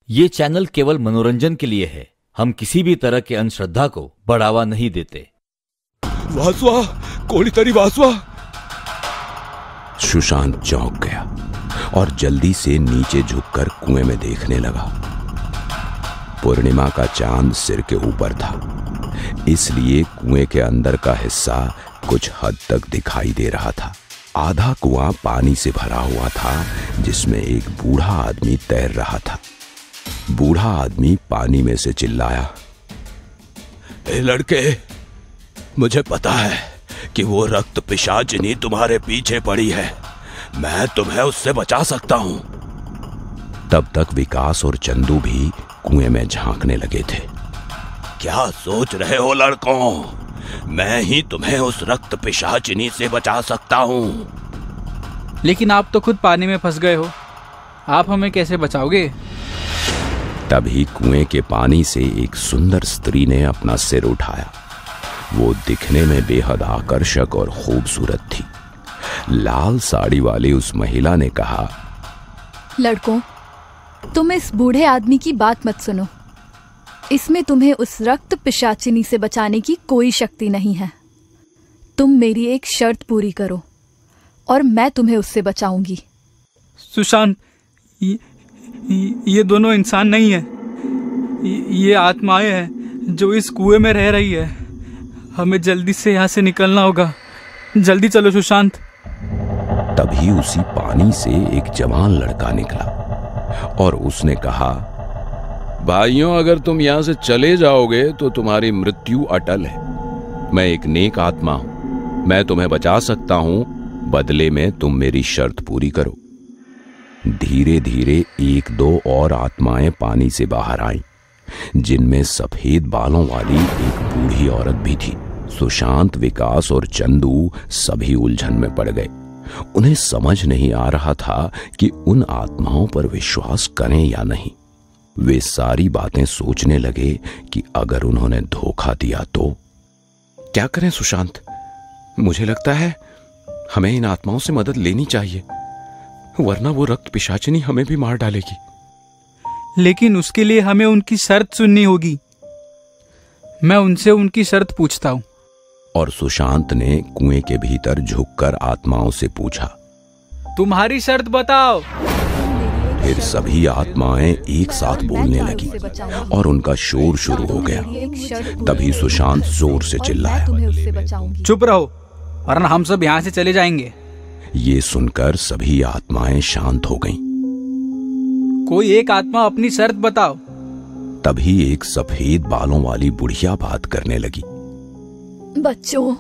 ये चैनल केवल मनोरंजन के लिए है। हम किसी भी तरह के अंधश्रद्धा को बढ़ावा नहीं देते। वासवा, कोणीतरी वासवा। सुशांत चौंक गया और जल्दी से नीचे झुककर कुएं में देखने लगा। पूर्णिमा का चांद सिर के ऊपर था, इसलिए कुएं के अंदर का हिस्सा कुछ हद तक दिखाई दे रहा था। आधा कुआं पानी से भरा हुआ था, जिसमें एक बूढ़ा आदमी तैर रहा था। बूढ़ा आदमी पानी में से चिल्लाया, ए लड़के, मुझे पता है कि वो रक्त पिशाचिनी तुम्हारे पीछे पड़ी है। मैं तुम्हें उससे बचा सकता हूं। तब तक विकास और चंदू भी कुएं में झांकने लगे थे। क्या सोच रहे हो लड़कों? मैं ही तुम्हें उस रक्त पिशाचिनी से बचा सकता हूं। लेकिन आप तो खुद पानी में फंस गए हो, आप हमें कैसे बचाओगे? तभी कुएं के पानी से एक सुंदर स्त्री ने अपना सिर उठाया। वो दिखने में बेहद आकर्षक और खूबसूरत थी। लाल साड़ी वाली उस महिला ने कहा, लड़कों, तुम इस बूढ़े आदमी की बात मत सुनो। इसमें तुम्हें उस रक्त पिशाचिनी से बचाने की कोई शक्ति नहीं है। तुम मेरी एक शर्त पूरी करो और मैं तुम्हें उससे बचाऊंगी। सुशांत, ये दोनों इंसान नहीं है, ये आत्माएं हैं जो इस कुएं में रह रही है। हमें जल्दी से यहाँ से निकलना होगा। जल्दी चलो सुशांत। तभी उसी पानी से एक जवान लड़का निकला और उसने कहा, भाइयों, अगर तुम यहां से चले जाओगे तो तुम्हारी मृत्यु अटल है। मैं एक नेक आत्मा हूं, मैं तुम्हें बचा सकता हूं, बदले में तुम मेरी शर्त पूरी करो। धीरे धीरे एक दो और आत्माएं पानी से बाहर आईं, जिनमें सफेद बालों वाली एक बूढ़ी औरत भी थी। सुशांत, विकास और चंदू सभी उलझन में पड़ गए। उन्हें समझ नहीं आ रहा था कि उन आत्माओं पर विश्वास करें या नहीं। वे सारी बातें सोचने लगे कि अगर उन्होंने धोखा दिया तो क्या करें सुशांत? मुझे लगता है हमें इन आत्माओं से मदद लेनी चाहिए, वरना वो रक्त पिशाचिनी हमें भी मार डालेगी। लेकिन उसके लिए हमें उनकी शर्त सुननी होगी। मैं उनसे उनकी शर्त पूछता हूँ। और सुशांत ने कुएं के भीतर झुककर आत्माओं से पूछा, तुम्हारी शर्त बताओ। फिर सभी आत्माएं एक साथ बोलने लगी और उनका शोर शुरू हो गया। तभी सुशांत जोर से चिल्लाया, चुप रहो वरना हम सब यहाँ से चले जाएंगे। ये सुनकर सभी आत्माएं शांत हो गईं। कोई एक आत्मा अपनी शर्त बताओ। तभी एक सफेद बालों वाली बुढ़िया बात करने लगी, बच्चों,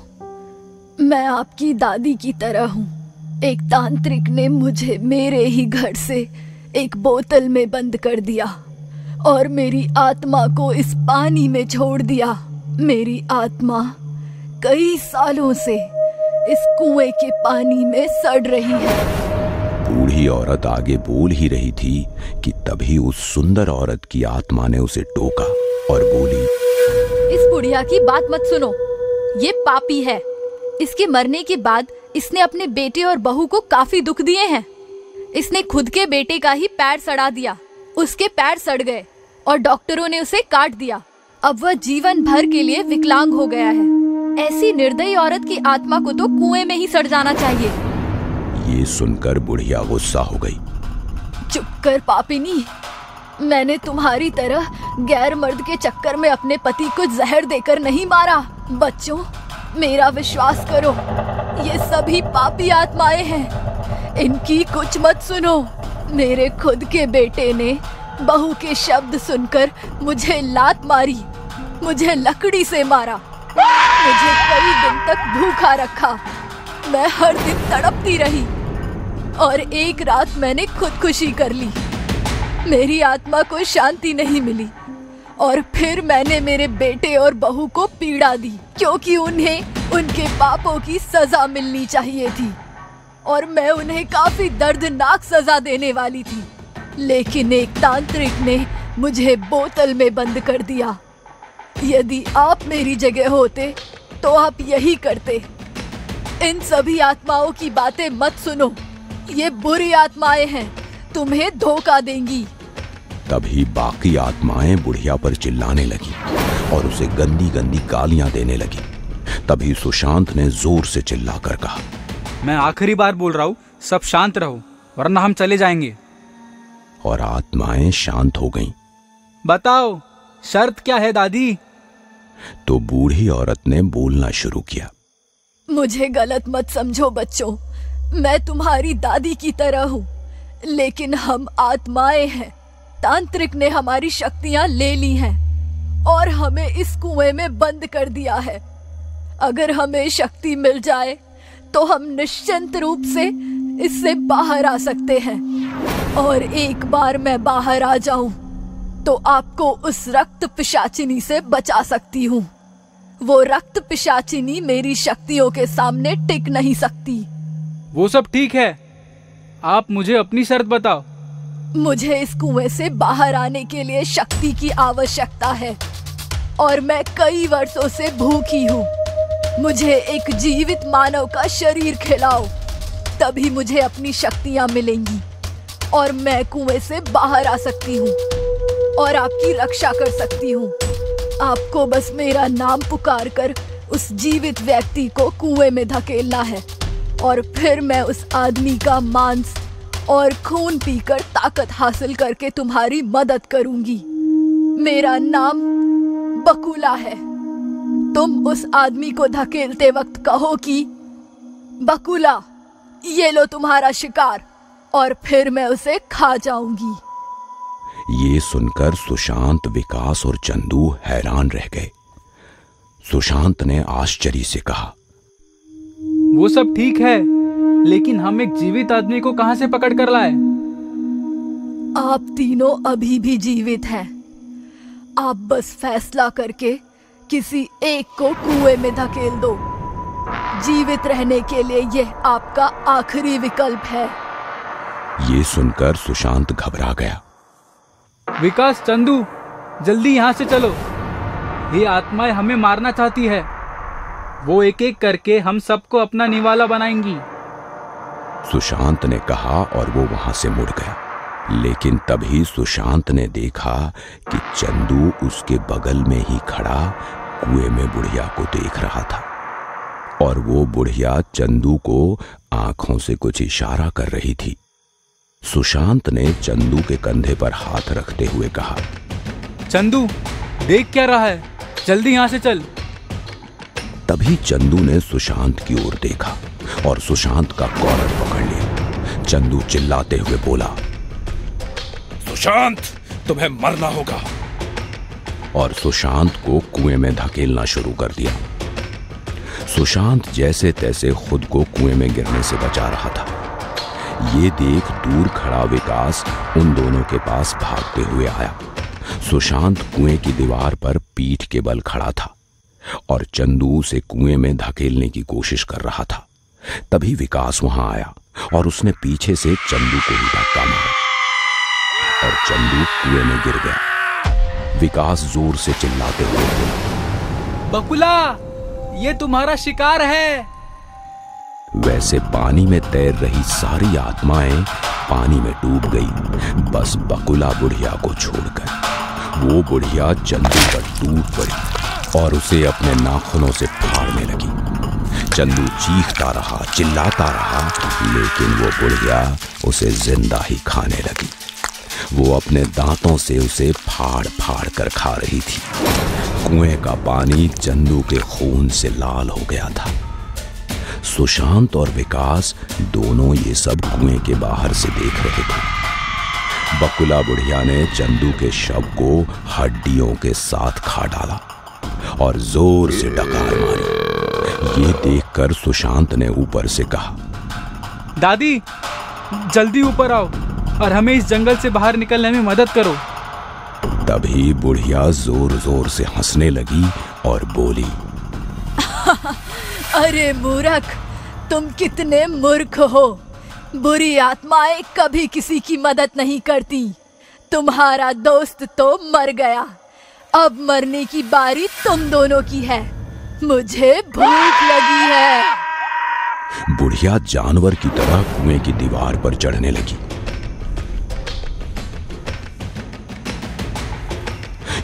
मैं आपकी दादी की तरह हूँ। एक तांत्रिक ने मुझे मेरे ही घर से एक बोतल में बंद कर दिया और मेरी आत्मा को इस पानी में छोड़ दिया। मेरी आत्मा कई सालों से इस कुएं के पानी में सड़ रही है। बूढ़ी औरत आगे बोल ही रही थी कि तभी उस सुंदर औरत की आत्मा ने उसे टोका और बोली, इस बुढ़िया की बात मत सुनो, ये पापी है। इसके मरने के बाद इसने अपने बेटे और बहू को काफी दुख दिए हैं। इसने खुद के बेटे का ही पैर सड़ा दिया, उसके पैर सड़ गए और डॉक्टरों ने उसे काट दिया। अब वह जीवन भर के लिए विकलांग हो गया है। ऐसी निर्दयी औरत की आत्मा को तो कुएं में ही सड़ जाना चाहिए। ये सुनकर बुढ़िया गुस्सा हो गई। चुप कर पापिनी, मैंने तुम्हारी तरह गैर मर्द के चक्कर में अपने पति को जहर देकर नहीं मारा। बच्चों, मेरा विश्वास करो, ये सभी पापी आत्माएं हैं। इनकी कुछ मत सुनो। मेरे खुद के बेटे ने बहू के शब्द सुनकर मुझे लात मारी, मुझे लकड़ी से मारा, मुझे कई दिन तक भूखा रखा। मैं हर दिन तड़पती रही और एक रात मैंने खुदकुशी कर ली। मेरी आत्मा को शांति नहीं मिली और फिर मैंने मेरे बेटे और बहू को पीड़ा दी, क्योंकि उन्हें उनके पापों की सजा मिलनी चाहिए थी और मैं उन्हें काफी दर्दनाक सजा देने वाली थी। लेकिन एक तांत्रिक ने मुझे बोतल में बंद कर दिया। यदि आप मेरी जगह होते तो आप यही करते। इन सभी आत्माओं की बातें मत सुनो, ये बुरी आत्माएं हैं, तुम्हें धोखा देंगी। तभी बाकी आत्माएं बुढ़िया पर चिल्लाने लगी और उसे गंदी गंदी गालियां देने लगी। तभी सुशांत ने जोर से चिल्लाकर कहा, मैं आखिरी बार बोल रहा हूँ, सब शांत रहो वरना हम चले जाएंगे। और आत्माएं शांत हो गईं। बताओ शर्त क्या है दादी? तो बूढ़ी औरत ने बोलना शुरू किया। मुझे गलत मत समझो बच्चों, मैं तुम्हारी दादी की तरह हूँ, लेकिन हम आत्माएं हैं। तांत्रिक ने हमारी शक्तियां ले ली हैं और हमें इस कुएं में बंद कर दिया है। अगर हमें शक्ति मिल जाए तो हम निश्चिंत रूप से इससे बाहर आ सकते हैं, और एक बार मैं बाहर आ जाऊं तो आपको उस रक्त पिशाचिनी से बचा सकती हूँ। वो रक्त पिशाचिनी मेरी शक्तियों के सामने टिक नहीं सकती। वो सब ठीक है, आप मुझे अपनी शर्त बताओ। मुझे इस कुएं से बाहर आने के लिए शक्ति की आवश्यकता है और मैं कई वर्षों से भूखी हूँ। मुझे एक जीवित मानव का शरीर खिलाओ, तभी मुझे अपनी शक्तियाँ मिलेंगी और मैं कुएं से बाहर आ सकती हूँ और आपकी रक्षा कर सकती हूँ। आपको बस मेरा नाम पुकार कर उस जीवित व्यक्ति को कुएं में धकेलना है और फिर मैं उस आदमी का मांस और खून पीकर ताकत हासिल करके तुम्हारी मदद करूंगी। मेरा नाम बकुला है। तुम उस आदमी को धकेलते वक्त कहो कि बकुला, ये लो तुम्हारा शिकार, और फिर मैं उसे खा जाऊंगी। ये सुनकर सुशांत, विकास और चंदू हैरान रह गए। सुशांत ने आश्चर्य से कहा, वो सब ठीक है, लेकिन हम एक जीवित आदमी को कहां से पकड़ कर लाए? आप तीनों अभी भी जीवित हैं। आप बस फैसला करके किसी एक को कुएं में धकेल दो। जीवित रहने के लिए यह आपका आखिरी विकल्प है। ये सुनकर सुशांत घबरा गया। विकास, चंदू, जल्दी यहाँ से चलो। ये आत्माएं हमें मारना चाहती है। वो एक एक करके हम सबको अपना निवाला बनाएंगी। सुशांत ने कहा और वो वहां से मुड़ गया। लेकिन तभी सुशांत ने देखा कि चंदू उसके बगल में ही खड़ा कुएं में बुढ़िया को देख रहा था और वो बुढ़िया चंदू को आंखों से कुछ इशारा कर रही थी। सुशांत ने चंदू के कंधे पर हाथ रखते हुए कहा, चंदू, देख क्या रहा है? जल्दी यहाँ से चल। तभी चंदू ने सुशांत की ओर देखा और सुशांत का कॉलर पकड़ लिया। चंदू चिल्लाते हुए बोला, सुशांत, तुम्हें मरना होगा। और सुशांत को कुएं में धकेलना शुरू कर दिया। सुशांत जैसे तैसे खुद को कुएं में गिरने से बचा रहा था। ये देख दूर खड़ा विकास उन दोनों के पास भागते हुए आया। सुशांत कुएं की दीवार पर पीठ के बल खड़ा था और चंदू उसे कुएं में धकेलने की कोशिश कर रहा था। तभी विकास वहां आया और उसने पीछे से चंदू को ही धक्का मारा और चंदू कुएं में गिर गया। विकास जोर से चिल्लाते हुए बोला, बकुला, ये तुम्हारा शिकार है। वैसे पानी में तैर रही सारी आत्माएं पानी में डूब गई, बस बकुला बुढ़िया को छोड़कर। वो बुढ़िया चंदू पर टूट पड़ी और उसे अपने नाखूनों से फाड़ने लगी। चंदू चीखता रहा, चिल्लाता रहा, लेकिन वो बुढ़िया उसे जिंदा ही खाने लगी। वो अपने दांतों से उसे फाड़ फाड़ कर खा रही थी। कुएं का पानी चंदू के खून से लाल हो गया था। सुशांत और विकास दोनों ये सब कुएं के बाहर से देख रहे थे। बकुला बुढ़िया ने चंदू के शव को हड्डियों के साथ खा डाला और जोर से डकार मारी। ये देखकर सुशांत ने ऊपर से कहा, दादी, जल्दी ऊपर आओ और हमें इस जंगल से बाहर निकलने में मदद करो। तभी बुढ़िया जोर जोर से हंसने लगी और बोली, अरे मूर्ख, तुम कितने मूर्ख हो। बुरी आत्माएं कभी किसी की मदद नहीं करती। तुम्हारा दोस्त तो मर गया, अब मरने की बारी तुम दोनों की है। मुझे भूख लगी है। बुढ़िया जानवर की तरह कुएं की दीवार पर चढ़ने लगी।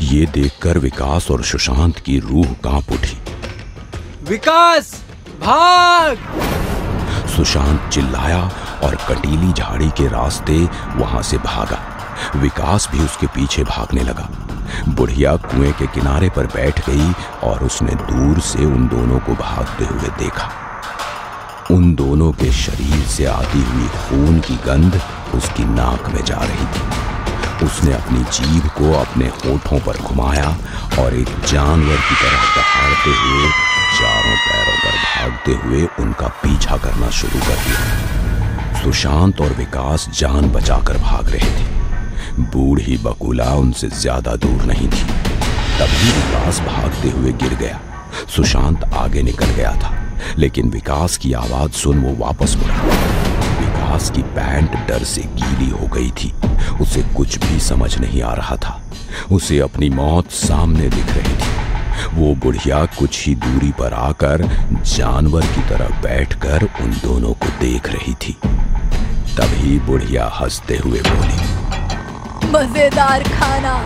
ये देखकर विकास और सुशांत की रूह कांप उठी। विकास भाग! सुशांत चिल्लाया और कटीली झाड़ी के रास्ते वहां से भागा। विकास भी उसके पीछे भागने लगा। बुढ़िया कुएं के किनारे पर बैठ गई और उसने दूर से उन दोनों को भागते हुए देखा। उन दोनों के शरीर से आती हुई खून की गंध उसकी नाक में जा रही थी। उसने अपनी जीभ को अपने होठों पर घुमाया और एक जानवर की तरह दहाड़ते हुए चारों पैरों पर भागते हुए उनका पीछा करना शुरू कर दिया। सुशांत और विकास जान बचाकर भाग रहे थे। बूढ़ी बकुला उनसे ज्यादा दूर नहीं थी। तभी विकास भागते हुए गिर गया। सुशांत आगे निकल गया था, लेकिन विकास की आवाज सुन वो वापस मुड़ा। विकास की पैंट डर से गीली हो गई थी। उसे कुछ भी समझ नहीं आ रहा था। उसे अपनी मौत सामने दिख रही थी। वो बुढ़िया कुछ ही दूरी पर आकर जानवर की तरह बैठकर उन दोनों को देख रही थी। तभी बुढ़िया हंसते हुए बोली, मजेदार खाना।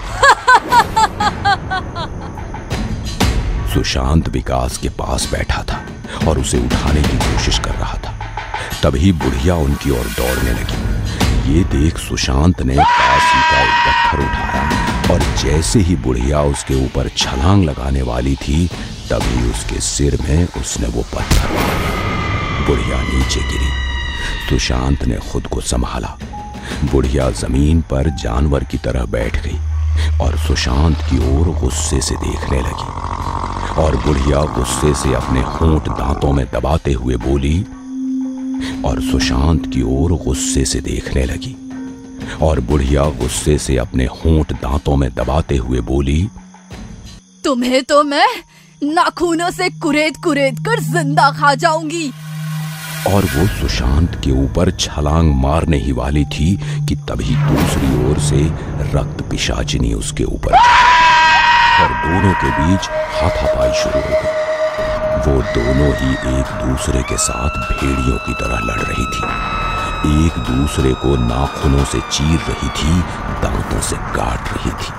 सुशांत विकास के पास बैठा था और उसे उठाने की कोशिश कर रहा था। तभी बुढ़िया उनकी ओर दौड़ने लगी। ये देख सुशांत ने पास ही का एक पत्थर उठाया और जैसे ही बुढ़िया उसके ऊपर छलांग लगाने वाली थी, तभी उसके सिर में उसने वो पत्थर मारा। बुढ़िया नीचे गिरी। सुशांत ने खुद को संभाला। बुढ़िया जमीन पर जानवर की तरह बैठ गई और सुशांत की ओर गुस्से से देखने लगी। और बुढ़िया गुस्से से अपने होंठ दांतों में दबाते हुए बोली, और सुशांत की ओर गुस्से से देखने लगी। और बुढ़िया गुस्से से अपने होंठ दांतों में दबाते हुए बोली, तुम्हें तो मैं नाखूनों से कुरेद कुरेद कर जिंदा खा जाऊंगी। और वो सुशांत के ऊपर छलांग मारने ही वाली थी कि तभी दूसरी ओर से रक्त पिशाचिनी उसके ऊपर और दोनों के बीच हाथापाई शुरू हो गई। वो दोनों ही एक दूसरे के साथ भेड़ियों की तरह लड़ रही थी। एक दूसरे को नाखूनों से चीर रही थी, दांतों से काट रही थी।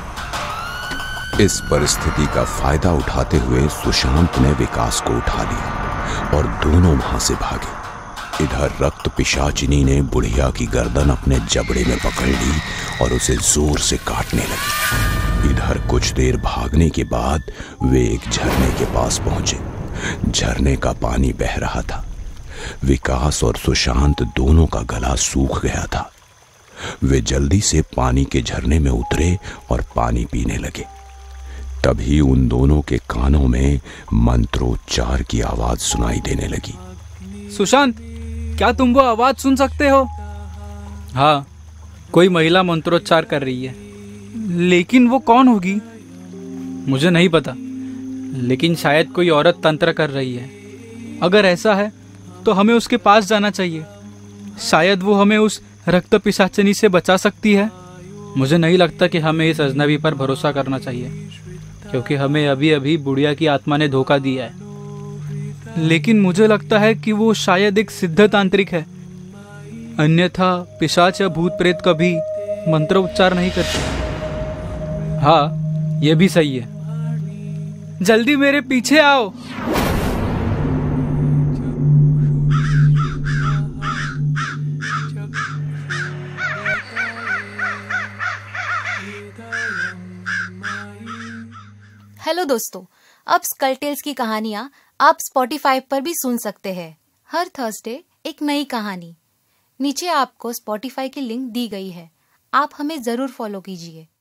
इस परिस्थिति का फायदा उठाते हुए सुशांत ने विकास को उठा लिया और दोनों वहां से भागे। इधर रक्त पिशाचिनी ने बुढ़िया की गर्दन अपने जबड़े में पकड़ ली और उसे जोर से काटने लगी। इधर कुछ देर भागने के बाद वे एक झरने के पास पहुंचे। झरने का पानी बह रहा था। विकास और सुशांत दोनों का गला सूख गया था। वे जल्दी से पानी के झरने में उतरे और पानी पीने लगे। तभी उन दोनों के कानों में मंत्रोच्चार की आवाज सुनाई देने लगी। सुशांत, क्या तुम वो आवाज सुन सकते हो? हाँ, कोई महिला मंत्रोच्चार कर रही है, लेकिन वो कौन होगी मुझे नहीं पता, लेकिन शायद कोई औरत तंत्र कर रही है। अगर ऐसा है तो हमें उसके पास जाना चाहिए। शायद वो हमें उस रक्त पिशाचिनी से बचा सकती है। मुझे नहीं लगता कि हमें इस अजनबी पर भरोसा करना चाहिए, क्योंकि हमें अभी अभी बुढ़िया की आत्मा ने धोखा दिया है। लेकिन मुझे लगता है कि वो शायद एक सिद्ध तांत्रिक है, अन्यथा पिशाच या भूत प्रेत कभी मंत्र उच्चार नहीं करते। हाँ, ये भी सही है। जल्दी मेरे पीछे आओ। हेलो दोस्तों, अब स्कल टेल्स की कहानियां आप स्पॉटिफाई पर भी सुन सकते हैं। हर थर्सडे एक नई कहानी। नीचे आपको स्पॉटिफाई की लिंक दी गई है, आप हमें जरूर फॉलो कीजिए।